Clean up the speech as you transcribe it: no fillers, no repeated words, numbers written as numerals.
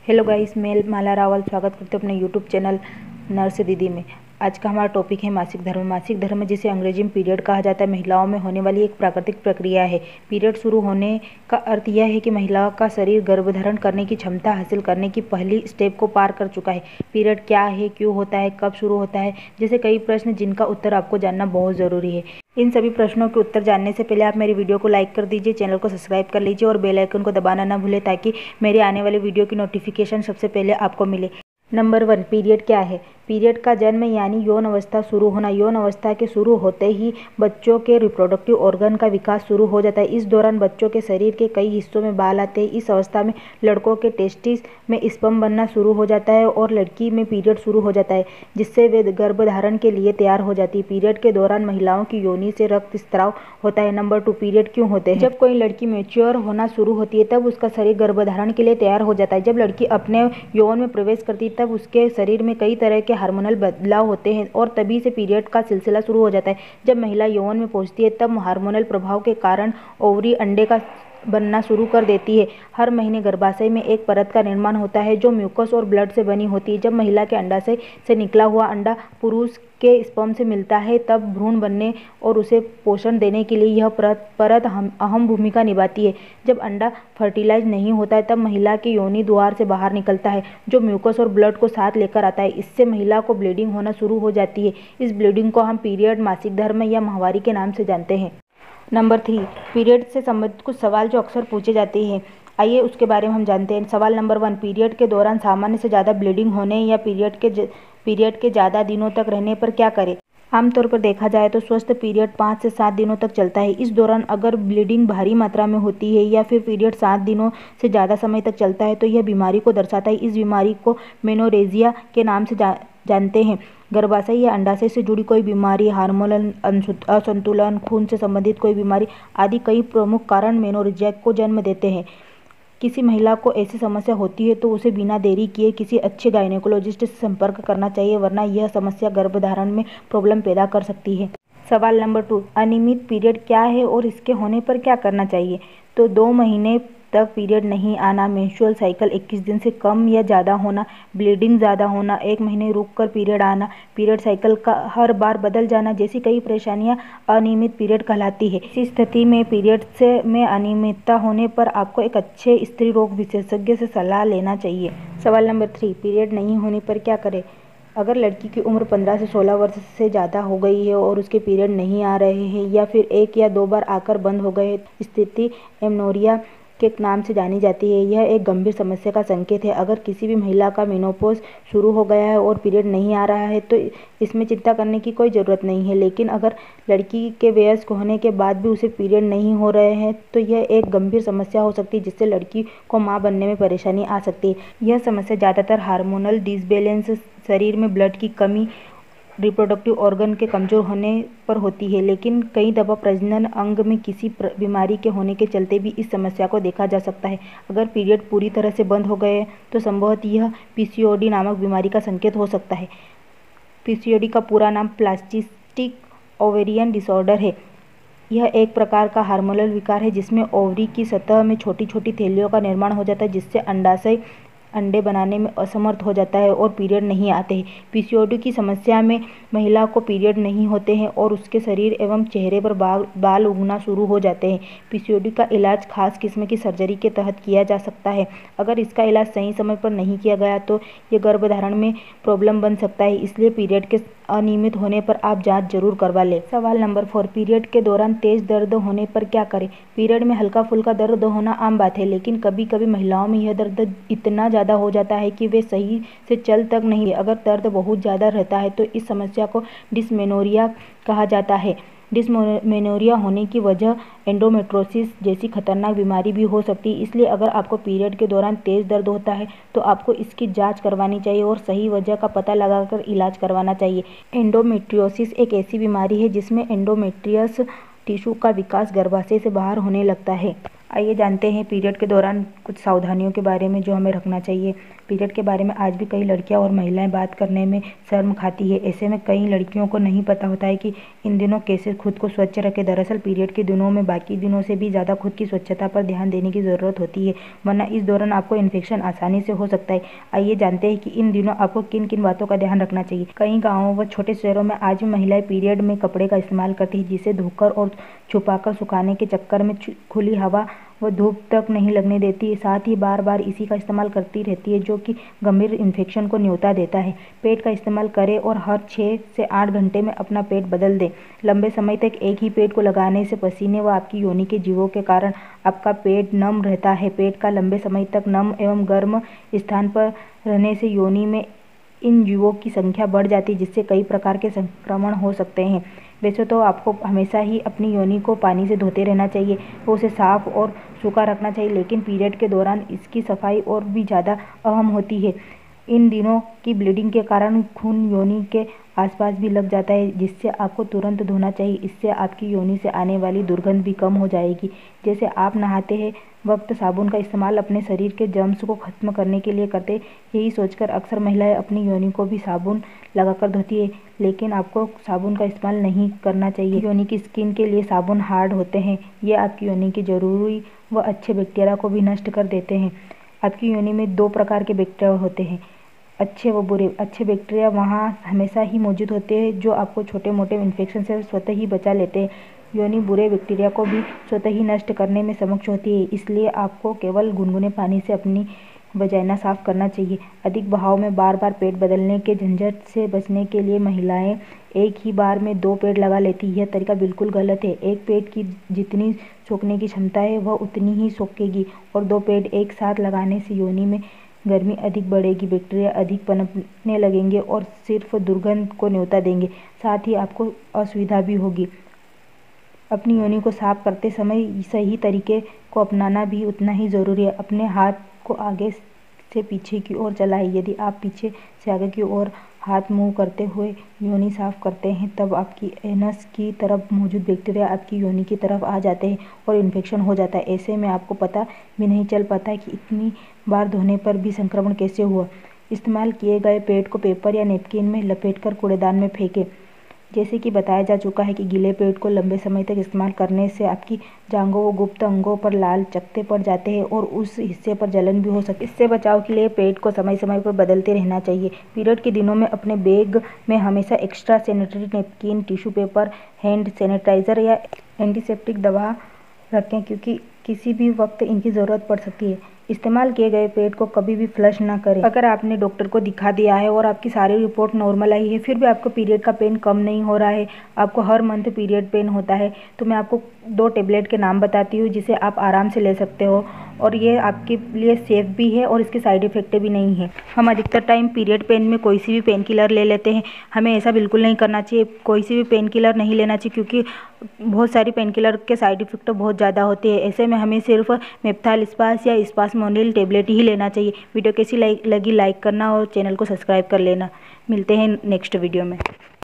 Hello guys, मैं माला रावल स्वागत करती हूँ अपने यूट्यूब चैनल नर्स दीदी में। आज का हमारा टॉपिक है मासिक धर्म। मासिक धर्म जिसे अंग्रेजी में पीरियड कहा जाता है, महिलाओं में होने वाली एक प्राकृतिक प्रक्रिया है। पीरियड शुरू होने का अर्थ यह है कि महिला का शरीर गर्भधारण करने की क्षमता हासिल करने की पहली स्टेप को पार कर चुका है। पीरियड क्या है, क्यों होता है, कब शुरू होता है, जैसे कई प्रश्न जिनका उत्तर आपको जानना बहुत ज़रूरी है। इन सभी प्रश्नों के उत्तर जानने से पहले आप मेरी वीडियो को लाइक कर दीजिए, चैनल को सब्सक्राइब कर लीजिए और बेल आइकन को दबाना ना भूलें ताकि मेरे आने वाले वीडियो की नोटिफिकेशन सबसे पहले आपको मिले। नंबर 1, पीरियड क्या है। पीरियड का जन्म यानी यौन अवस्था शुरू होना। यौन अवस्था के शुरू होते ही बच्चों के रिप्रोडक्टिव ऑर्गन का विकास शुरू हो जाता है। इस दौरान बच्चों के शरीर के कई हिस्सों में बाल आते हैं। इस अवस्था में लड़कों के टेस्टिस में स्पर्म बनना शुरू हो जाता है और लड़की में पीरियड शुरू हो जाता है, जिससे वे गर्भधारण के लिए तैयार हो जाती है। पीरियड के दौरान महिलाओं की योनि से रक्तस्राव होता है। नंबर 2, पीरियड क्यों होते हैं। जब कोई लड़की मैच्योर होना शुरू होती है तब उसका शरीर गर्भधारण के लिए तैयार हो जाता है। जब लड़की अपने यौन में प्रवेश करती है तब उसके शरीर में कई तरह के हार्मोनल बदलाव होते हैं और तभी से पीरियड का सिलसिला शुरू हो जाता है। जब महिला यौन में पहुंचती है तब हार्मोनल प्रभाव के कारण ओवरी अंडे का बनना शुरू कर देती है। हर महीने गर्भाशय में एक परत का निर्माण होता है जो म्यूकस और ब्लड से बनी होती है। जब महिला के अंडाशय से निकला हुआ अंडा पुरुष के स्पर्म से मिलता है तब भ्रूण बनने और उसे पोषण देने के लिए यह परत अहम भूमिका निभाती है। जब अंडा फर्टिलाइज नहीं होता है तब महिला के योनि द्वार से बाहर निकलता है जो म्यूकस और ब्लड को साथ लेकर आता है। इससे महिला को ब्लीडिंग होना शुरू हो जाती है। इस ब्लीडिंग को हम पीरियड, मासिक धर्म या माहवारी के नाम से जानते हैं। नंबर 3, पीरियड से संबंधित कुछ सवाल जो अक्सर पूछे जाते हैं, आइए उसके बारे में हम जानते हैं। सवाल नंबर 1, पीरियड के दौरान सामान्य से ज़्यादा ब्लीडिंग होने या पीरियड के ज़्यादा दिनों तक रहने पर क्या करें। आमतौर पर देखा जाए तो स्वस्थ पीरियड 5 से 7 दिनों तक चलता है। इस दौरान अगर ब्लीडिंग भारी मात्रा में होती है या फिर पीरियड 7 दिनों से ज़्यादा समय तक चलता है तो यह बीमारी को दर्शाता है। इस बीमारी को मेनोरेजिया के नाम से जानते हैं। गर्भाशय या अंडाशय से जुड़ी कोई बीमारी, हार्मोनल असंतुलन, खून से संबंधित कोई बीमारी आदि कई प्रमुख कारण मेनोरेजिया को जन्म देते हैं। किसी महिला को ऐसी समस्या होती है तो उसे बिना देरी किए किसी अच्छे गायनेकोलॉजिस्ट से संपर्क करना चाहिए, वरना यह समस्या गर्भधारण में प्रॉब्लम पैदा कर सकती है। सवाल नंबर 2, अनियमित पीरियड क्या है और इसके होने पर क्या करना चाहिए। तो 2 महीने तक पीरियड नहीं आना, मेंस्ट्रुअल साइकिल 21 दिन से कम या ज़्यादा होना, ब्लीडिंग ज़्यादा होना, 1 महीने रुककर पीरियड आना, पीरियड साइकिल का हर बार बदल जाना जैसी कई परेशानियां अनियमित पीरियड कहलाती है। इस स्थिति में पीरियड में अनियमितता होने पर आपको एक अच्छे स्त्री रोग विशेषज्ञ से सलाह लेना चाहिए। सवाल नंबर 3, पीरियड नहीं होने पर क्या करें। अगर लड़की की उम्र 15 से 16 वर्ष से ज़्यादा हो गई है और उसके पीरियड नहीं आ रहे हैं या फिर 1 या 2 बार आकर बंद हो गए, स्थिति एमेनोर्यिया के नाम से जानी जाती है। यह एक गंभीर समस्या का संकेत है। अगर किसी भी महिला का मेनोपॉज शुरू हो गया है और पीरियड नहीं आ रहा है तो इसमें चिंता करने की कोई ज़रूरत नहीं है, लेकिन अगर लड़की के वयस्क होने के बाद भी उसे पीरियड नहीं हो रहे हैं तो यह एक गंभीर समस्या हो सकती है जिससे लड़की को मां बनने में परेशानी आ सकती है। यह समस्या ज़्यादातर हार्मोनल डिसबैलेंस, शरीर में ब्लड की कमी, रिप्रोडक्टिव ऑर्गन के कमज़ोर होने पर होती है, लेकिन कई दफ़ा प्रजनन अंग में किसी बीमारी के होने के चलते भी इस समस्या को देखा जा सकता है। अगर पीरियड पूरी तरह से बंद हो गए तो संभवतः यह पीसीओडी नामक बीमारी का संकेत हो सकता है। पीसीओडी का पूरा नाम पॉलीसिस्टिक ओवेरियन डिसऑर्डर है। यह एक प्रकार का हार्मोनल विकार है जिसमें ओवरी की सतह में छोटी छोटी थैलियों का निर्माण हो जाता है, जिससे अंडाशय अंडे बनाने में असमर्थ हो जाता है और पीरियड नहीं आते हैं। पीसीओडी की समस्या में महिला को पीरियड नहीं होते हैं और उसके शरीर एवं चेहरे पर बाल उगना शुरू हो जाते हैं। पीसीओडी का इलाज खास किस्म की सर्जरी के तहत किया जा सकता है। अगर इसका इलाज सही समय पर नहीं किया गया तो यह गर्भधारण में प्रॉब्लम बन सकता है, इसलिए पीरियड के अनियमित होने पर आप जांच जरूर करवा लें। सवाल नंबर 4, पीरियड के दौरान तेज दर्द होने पर क्या करें। पीरियड में हल्का फुल्का दर्द होना आम बात है, लेकिन कभी कभी महिलाओं में यह दर्द इतना ज़्यादा हो जाता है कि वे सही से चल तक नहीं। अगर दर्द बहुत ज़्यादा रहता है तो इस समस्या को डिस्मेनोरिया कहा जाता है। डिस्मेनोरिया होने की वजह एंडोमेट्रोसिस जैसी खतरनाक बीमारी भी हो सकती है, इसलिए अगर आपको पीरियड के दौरान तेज दर्द होता है तो आपको इसकी जांच करवानी चाहिए और सही वजह का पता लगाकर इलाज करवाना चाहिए। एंडोमेट्रियोसिस एक ऐसी बीमारी है जिसमें एंडोमेट्रियस टिश्यू का विकास गर्भाशय से बाहर होने लगता है। आइए जानते हैं पीरियड के दौरान कुछ सावधानियों के बारे में जो हमें रखना चाहिए। पीरियड के बारे में आज भी कई लड़कियां और महिलाएं बात करने में शर्म खाती है। ऐसे में कई लड़कियों को नहीं पता होता है कि इन दिनों कैसे खुद को स्वच्छ रखें। दरअसल पीरियड के दिनों में बाकी दिनों से भी ज़्यादा खुद की स्वच्छता पर ध्यान देने की ज़रूरत होती है, वरना इस दौरान आपको इन्फेक्शन आसानी से हो सकता है। आइए जानते हैं कि इन दिनों आपको किन किन बातों का ध्यान रखना चाहिए। कई गाँवों व छोटे शहरों में आज भी महिलाएं पीरियड में कपड़े का इस्तेमाल करती है, जिसे धोकर और छुपाकर सुखाने के चक्कर में खुली हवा व धूप तक नहीं लगने देती है। साथ ही बार बार इसी का इस्तेमाल करती रहती है, जो कि गंभीर इन्फेक्शन को न्योता देता है। पेड का इस्तेमाल करें और हर 6 से 8 घंटे में अपना पेड बदल दें। लंबे समय तक एक ही पेड को लगाने से पसीने व आपकी योनि के जीवों के कारण आपका पेट नम रहता है। पेट का लंबे समय तक नम एवं गर्म स्थान पर रहने से योनि में इन जीवों की संख्या बढ़ जाती है, जिससे कई प्रकार के संक्रमण हो सकते हैं। वैसे तो आपको हमेशा ही अपनी योनि को पानी से धोते रहना चाहिए, वो उसे साफ और सूखा रखना चाहिए, लेकिन पीरियड के दौरान इसकी सफाई और भी ज़्यादा अहम होती है। इन दिनों की ब्लीडिंग के कारण खून योनि के आसपास भी लग जाता है, जिससे आपको तुरंत धोना चाहिए। इससे आपकी योनि से आने वाली दुर्गंध भी कम हो जाएगी। जैसे आप नहाते हैं वक्त साबुन का इस्तेमाल अपने शरीर के जर्म्स को खत्म करने के लिए करते, यही सोचकर अक्सर महिलाएं अपनी योनि को भी साबुन लगाकर धोती है, लेकिन आपको साबुन का इस्तेमाल नहीं करना चाहिए। योनि की स्किन के लिए साबुन हार्ड होते हैं, ये आपकी योनि के जरूरी व अच्छे बैक्टीरिया को भी नष्ट कर देते हैं। आपकी योनि में 2 प्रकार के बैक्टीरिया होते हैं, अच्छे व बुरे। अच्छे बैक्टीरिया वहाँ हमेशा ही मौजूद होते हैं, जो आपको छोटे मोटे इन्फेक्शन से स्वतः ही बचा लेते हैं। योनि बुरे बैक्टीरिया को भी स्वतः ही नष्ट करने में सक्षम होती है, इसलिए आपको केवल गुनगुने पानी से अपनी वजाइना साफ करना चाहिए। अधिक बहाव में बार बार पेट बदलने के झंझट से बचने के लिए महिलाएं एक ही बार में 2 पेड लगा लेती है। यह तरीका बिल्कुल गलत है। एक पेड की जितनी सोखने की क्षमता है वह उतनी ही सोखेगी, और 2 पेड एक साथ लगाने से योनि में गर्मी अधिक बढ़ेगी, बैक्टीरिया अधिक पनपने लगेंगे और सिर्फ दुर्गंध को न्योता देंगे। साथ ही आपको असुविधा भी होगी। अपनी योनि को साफ करते समय सही तरीके को अपनाना भी उतना ही ज़रूरी है। अपने हाथ को आगे से पीछे की ओर चलाएं। यदि आप पीछे से आगे की ओर हाथ मूव करते हुए योनि साफ करते हैं, तब आपकी एनस की तरफ मौजूद बैक्टीरिया आपकी योनि की तरफ आ जाते हैं और इन्फेक्शन हो जाता है। ऐसे में आपको पता भी नहीं चल पाता कि इतनी बार धोने पर भी संक्रमण कैसे हुआ। इस्तेमाल किए गए पेड को पेपर या नैपकिन में लपेटकर कूड़ेदान में फेंकें। जैसे कि बताया जा चुका है कि गीले पेड को लंबे समय तक इस्तेमाल करने से आपकी जांघों व गुप्त अंगों पर लाल चकत्ते पड़ जाते हैं और उस हिस्से पर जलन भी हो सकती है। इससे बचाव के लिए पेड को समय समय पर बदलते रहना चाहिए। पीरियड के दिनों में अपने बैग में हमेशा extra sanitary napkin, tissue paper, hand sanitiser या एंटीसेप्टिक दवा रखें, क्योंकि किसी भी वक्त इनकी ज़रूरत पड़ सकती है। इस्तेमाल किए गए पेड को कभी भी फ्लश ना करें। अगर आपने डॉक्टर को दिखा दिया है और आपकी सारी रिपोर्ट नॉर्मल आई है, फिर भी आपको पीरियड का पेन कम नहीं हो रहा है, आपको हर मंथ पीरियड पेन होता है, तो मैं आपको 2 टेबलेट के नाम बताती हूँ, जिसे आप आराम से ले सकते हो, और ये आपके लिए सेफ भी है और इसके साइड इफेक्ट भी नहीं है। हम अधिकतर टाइम पीरियड पेन में कोई सी भी पेन किलर ले लेते हैं। हमें ऐसा बिल्कुल नहीं करना चाहिए। कोई सी भी पेन किलर नहीं लेना चाहिए, क्योंकि बहुत सारी पेन किलर के साइड इफेक्ट बहुत ज़्यादा होते हैं। ऐसे में हमें सिर्फ मेप्थाल स्पास या स्पासमोनिल टेबलेट ही लेना चाहिए। वीडियो कैसी लगी लाइक करना और चैनल को सब्सक्राइब कर लेना। मिलते हैं नेक्स्ट वीडियो में।